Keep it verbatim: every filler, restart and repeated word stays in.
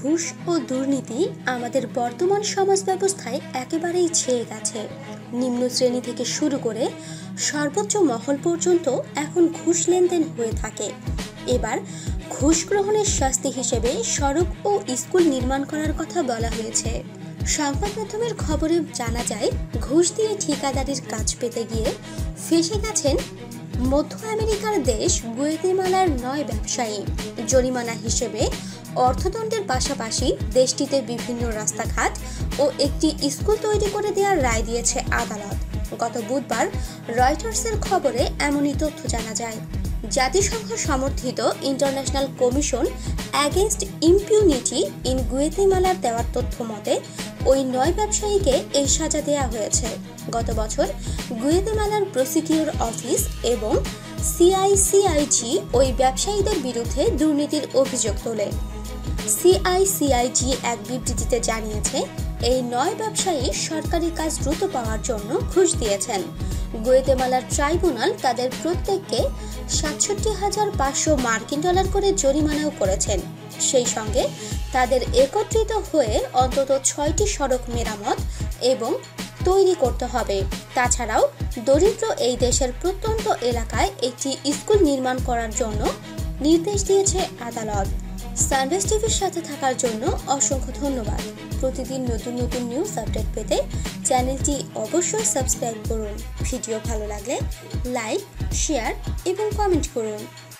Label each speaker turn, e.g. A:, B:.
A: ঘুষ ও দুর্নীতি আমাদের বর্তমান সমাজ ব্যবস্থায় একেবারেই ছেয়ে গেছে। নিম্ন শ্রেণী থেকে শুরু করে সর্বোচ্চ মহল পর্যন্ত এখন ঘুষ লেনদেন হয়ে থাকে। এবার ঘুষ গ্রহণের শাস্তি হিসেবে সড়ক ও স্কুল নির্মাণ করার কথা বলা হয়েছে। সংবাদ মাধ্যমের খবরে জানা যায়, ঘুষ দিয়ে ঠিকাদারির কাজ পেতে গিয়ে ফেঁসে গেছেন মধ্য আমেরিকার দেশ গুয়েতেমালার নয় ব্যবসায়ী। জরিমানা হিসেবে অর্থদণ্ডের পাশাপাশি দেশটিতে বিভিন্ন রাস্তাঘাট ও একটি স্কুল তৈরি করে দেওয়ার রায় দিয়েছে আদালত। গত বুধবার রয়টার্সের খবরে এমনই তথ্য জানা যায়। জাতিসংঘ সমর্থিত international commission against impunity in গুয়েতেমালার দেওয়ার তথ্য মতে ওই নয় ব্যবসায়ীকে এই সাজা দেওয়া হয়েছে। গত বছর গুয়েতেমালার প্রসিকিউটর অফিস এবং সিআইসিআইজি ওই ব্যবসায়ীদের বিরুদ্ধে দুর্নীতির অভিযোগ তোলে। সিআইসিআইজি এক বিবৃতিতে জানিয়েছে, এই নয় ব্যবসায়ী সরকারি কাজ দ্রুত পাওয়ার জন্য ঘুষ দিয়েছেন। গুয়েতেমালার ট্রাইব্যুনাল তাদের প্রত্যেককে সাতষট্টি হাজার পাঁচশো মার্কিন ডলার করে জরিমানাও করেছেন। সেই সঙ্গে তাদের একত্রিত হয়ে অন্তত ছয়টি সড়ক মেরামত এবং তৈরি করতে হবে। তাছাড়াও দরিদ্র এই দেশের প্রত্যন্ত এলাকায় একটি স্কুল নির্মাণ করার জন্য নির্দেশ দিয়েছে আদালত। সানরাইজ টিভির সাথে থাকার জন্য অসংখ্য ধন্যবাদ। প্রতিদিন নতুন নতুন নিউজ আপডেট পেতে চ্যানেলটি অবশ্যই সাবস্ক্রাইব করুন। ভিডিও ভালো লাগলে লাইক, শেয়ার এবং কমেন্ট করুন।